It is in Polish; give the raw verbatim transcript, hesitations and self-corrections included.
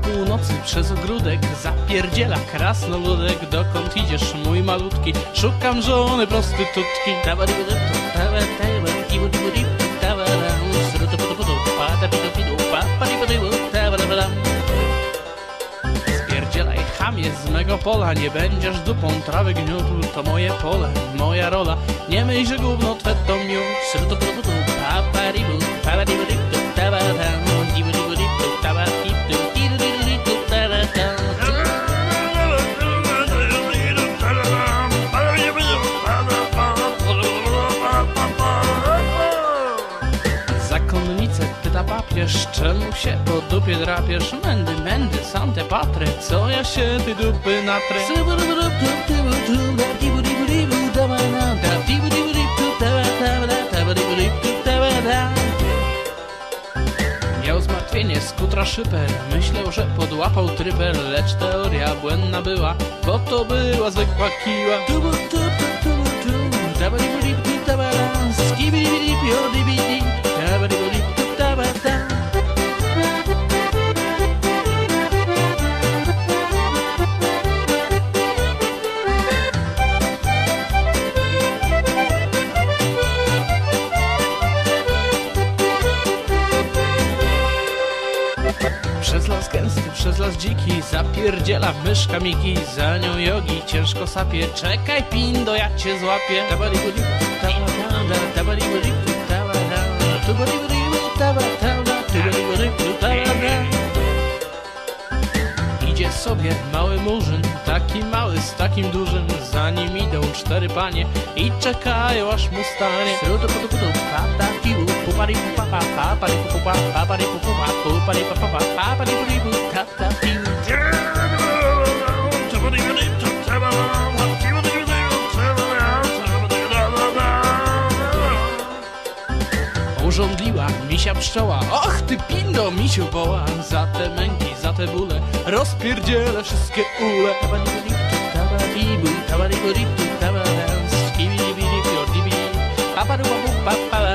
północy przez ogródek zapierdziela krasnoludek. Dokąd idziesz, mój malutki? Szukam żony prostytutki. Spierdzielaj, chamie, z mego pola, nie będziesz dupą trawę gniótł. To moje pole, moja rola, nie myśl, że gówno twe to miód. Zakonnice, pyta papież, czemu się po dupie drapiesz? Mędy, mędy, sante patre, co ja się ty dupy natrę? Miał zmartwienie, skutra szyper, myślał, że podłapał tryper, lecz teoria błędna była, bo to była zwykła kiła. Przez las gęsty, przez las dziki zapierdziela myszka Miki. Za nią jogi ciężko sapie, czekaj pindo, ja cię złapię. Idzie sobie mały murzyn, taki mały z takim dużym. Za nim idą cztery panie i czekają, aż mu stanie. Urządliła misia pszczoła, och ty pindo, misiu woła. Za te męki, za te bóle rozpierdzielę wszystkie ule. Papa